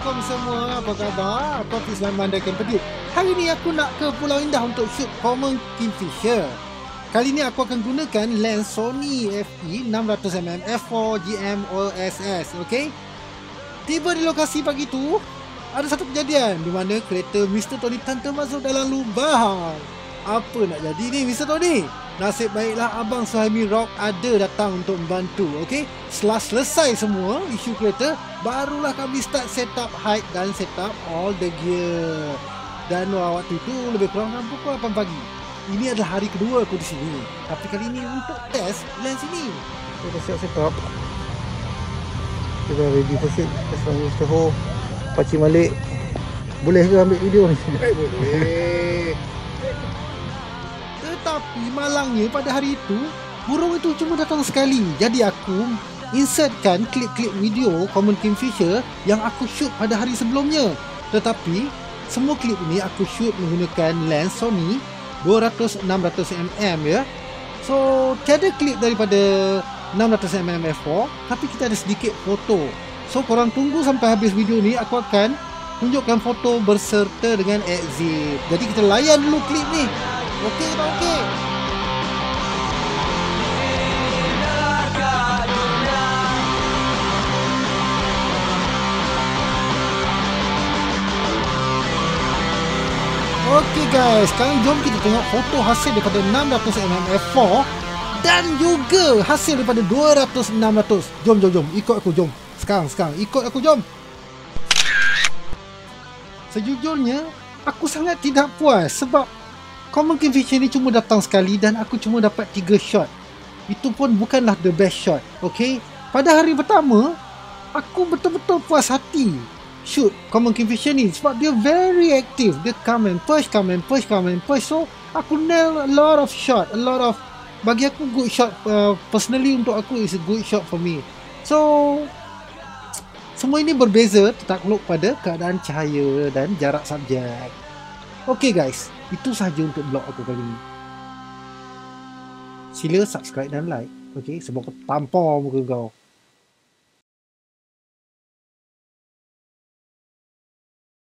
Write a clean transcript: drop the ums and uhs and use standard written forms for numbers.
Assalamualaikum semua, apa khabar? Aku Hafiz Mandakan Pedut. Hari ni aku nak ke Pulau Indah untuk shoot Common Kingfisher. Kali ni aku akan gunakan lens Sony FE600mm f4 GM OSS, okey? Tiba di lokasi pagi tu, ada satu kejadian di mana kereta Mr. Tony termasuk dalam lubang. Apa nak jadi ni Mr. Tony? Nasib baiklah Abang Suhaimi Rock ada datang untuk membantu, okey? Setelah selesai semua isu kereta, barulah kami start set up height dan set up all the gear. Dan waktu itu lebih kurang pukul 8 pagi. Ini adalah hari kedua aku di sini. Tapi kali ini untuk test lens ini. Kita siap set up. Kita ready for shoot. Asal Mr. Ho Pakcik Malik. Boleh ke ambil video ni? Boleh. Tetapi malangnya pada hari itu burung itu cuma datang sekali. Jadi aku insertkan klip-klip video Common Kingfisher yang aku shoot pada hari sebelumnya. Tetapi semua klip ini aku shoot menggunakan lens Sony 200-600mm ya. So tiada klip daripada 600mm f4, tapi kita ada sedikit foto. So korang tunggu sampai habis video ni, aku akan tunjukkan foto berserta dengan exit. Jadi kita layan dulu klip ni. Okey tak okey? Okey guys, sekarang jom kita tengok foto hasil daripada 600mm f4 dan juga hasil daripada 200-600. Jom, ikut aku, jom. Sekarang, ikut aku, jom. Sejujurnya, aku sangat tidak puas sebab Common Kingfisher ni cuma datang sekali dan aku cuma dapat 3 shot. Itu pun bukanlah the best shot, okay? Pada hari pertama, aku betul-betul puas hati shoot Common Kingfisher ni sebab dia very active. Dia come and push. So, aku nail a lot of shot, bagi aku good shot. Personally untuk aku is a good shot for me. So, semua ini berbeza tertakluk pada keadaan cahaya dan jarak subjek. Okay guys, itu sahaja untuk blog aku kali ini. Sila subscribe dan like, okay? Sebab aku tampar muka kau.